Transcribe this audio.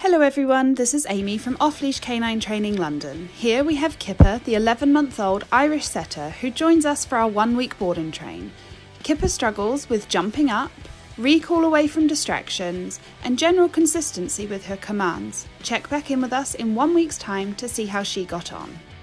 Hello everyone, this is Amy from Off-Leash Canine Training London. Here we have Kipper, the 11-month-old Irish setter who joins us for our 1-week board and train. Kipper struggles with jumping up, recall away from distractions, and general consistency with her commands. Check back in with us in 1 week's time to see how she got on.